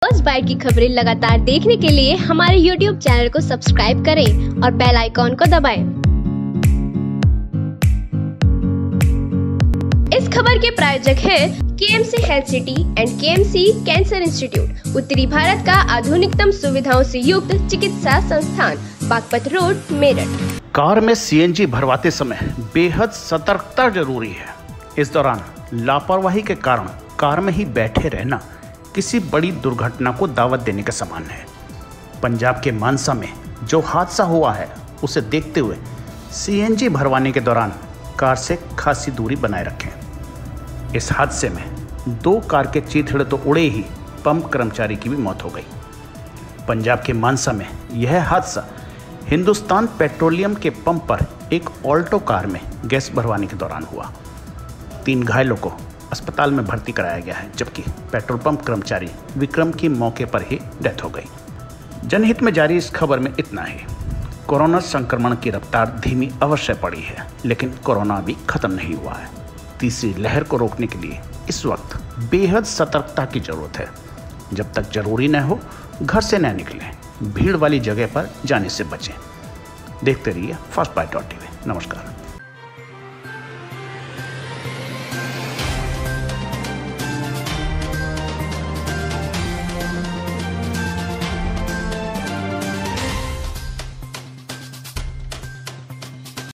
First bite की खबरें लगातार देखने के लिए हमारे YouTube चैनल को सब्सक्राइब करें और बेल आइकॉन को दबाएं। इस खबर के प्रायोजक है KMC health city and KMC cancer institute, उत्तरी भारत का आधुनिकतम सुविधाओं से युक्त चिकित्सा संस्थान, बागपत रोड, मेरठ। कार में CNG भरवाते समय बेहद सतर्कता जरूरी है। इस दौरान लापरवाही के कारण कार में ही बैठे रहना किसी बड़ी दुर्घटना को दावत देने के समान है। पंजाब के मानसा में जो हादसा हुआ है उसे देखते हुए CNG भरवाने के दौरान कार से खासी दूरी बनाए रखें। इस हादसे में 2 कार के चीथड़े तो उड़े ही, पंप कर्मचारी की भी मौत हो गई। पंजाब के मानसा में यह हादसा हिंदुस्तान पेट्रोलियम के पंप पर एक ऑल्टो कार में गैस भरवाने के दौरान हुआ। 3 घायलों को अस्पताल में भर्ती कराया गया है, जबकि पेट्रोल पंप कर्मचारी विक्रम की मौके पर ही डेथ हो गई। जनहित में जारी इस खबर में इतना ही। कोरोना संक्रमण की रफ्तार धीमी अवश्य पड़ी है, लेकिन कोरोना अभी खत्म नहीं हुआ है। तीसरी लहर को रोकने के लिए इस वक्त बेहद सतर्कता की जरूरत है। जब तक जरूरी न हो, घर से न निकलें, भीड़ वाली जगह पर जाने से बचें। देखते रहिए फर्स्ट बाइट.tv। नमस्कार।